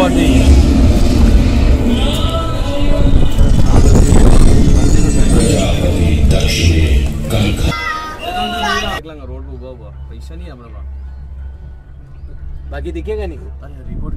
Road पे उभा पैसा नहीं हमारा बाकी दिखेगा नहीं। अरे रिपोर्ट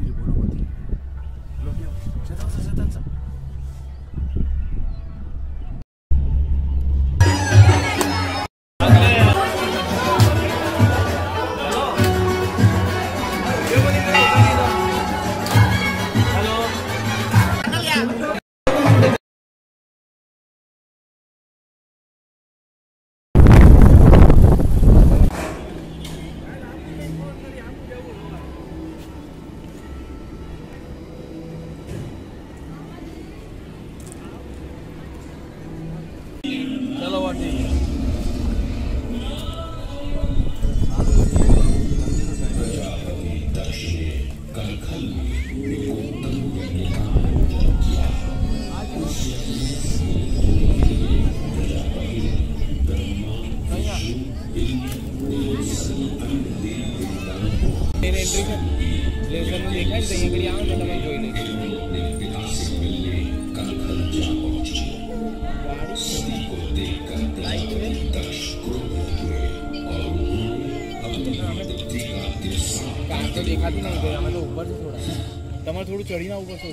तो देखा भी नहीं गया मतलब ऊपर से थोड़ा थोड़ी चढ़ी ना ऊपर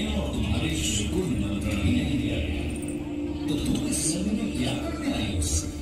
से।